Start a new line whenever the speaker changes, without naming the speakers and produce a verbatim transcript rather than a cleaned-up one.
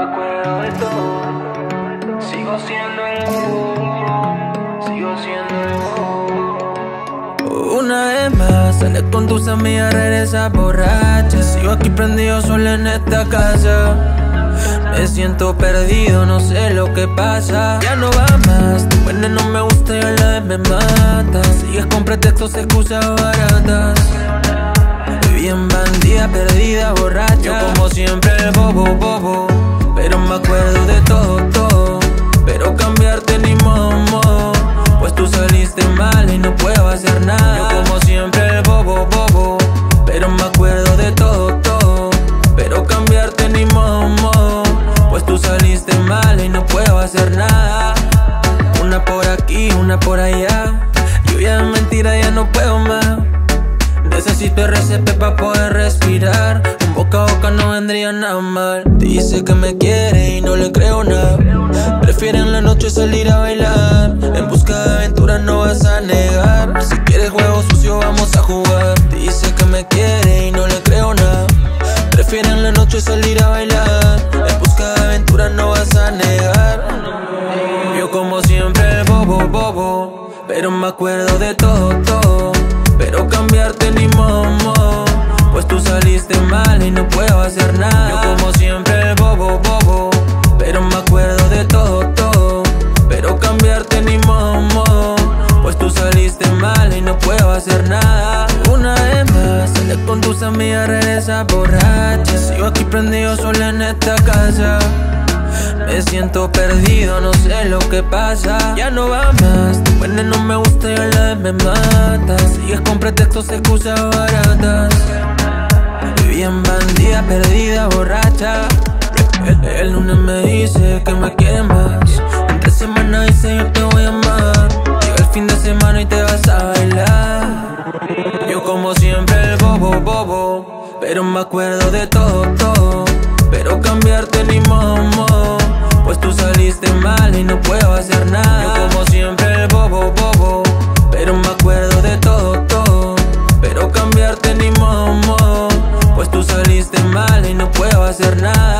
acuerdo de todo. Sigo siendo el bobo, sigo siendo el bobo.
Una vez más, sales con tus amigas, regresas borracha. Sigo aquí prendido solo en esta casa. Me siento perdido, no sé lo que pasa. Ya no va más, tu pene no me gusta y a la vez me mata. Sigues con pretextos, excusas baratas. Bien bandida, perdida, borracha. Yo como siempre el bobo, bobo. Pero me acuerdo de todo, todo. Pero cambiarte ni modo, pues tú saliste mal y no puedo hacer nada. Yo como siempre el bobo, bobo. Pero me acuerdo de todo, todo. Pero cambiarte ni modo, pues tú saliste mal y no puedo hacer nada. Una por aquí, una por allá. Lluvia de mentira, ya no puedo más. Necesito R C P pa' poder respirar. Un boca a boca no vendría nada mal. Dice que me quiere y no le creo nada. Prefiere en la noche salir a bailar. En busca de aventuras no vas a negar. Si quieres juego sucio vamos a jugar. Dice que me quiere y no le creo nada. Prefiere en la noche salir a bailar. En busca de aventuras no vas a negar. Yo como siempre el bobo, bobo. Pero me acuerdo de todo, todo. Pero cambiarte ni modo, pues tú saliste mal y no puedo hacer nada. Yo como siempre el bobo, bobo. Pero me acuerdo de todo, todo. Pero cambiarte ni modo, pues tú saliste mal y no puedo hacer nada. Una vez más, sales con tus amigas, regresas borracha. Sigo aquí prendido solo en esta casa. Me siento perdido, no sé lo que pasa. Ya no va más, tu pene no me gusta y a la vez me mata. Sigues con pretextos, excusas baratas. Bien bandida, perdida, borracha. El, el lunes me dice que me quiere más. Entre semana dice yo te voy a amar. Llega el fin de semana y te vas a bailar. Yo como siempre el bobo, bobo. Pero me acuerdo de todo, todo. Pero cambiarte ni modo, pues tú saliste mal y no puedo hacer nada. Yo como siempre el bobo, bobo. Pero me acuerdo de todo, todo. Pero cambiarte ni modo, pues tú saliste mal y no puedo hacer nada.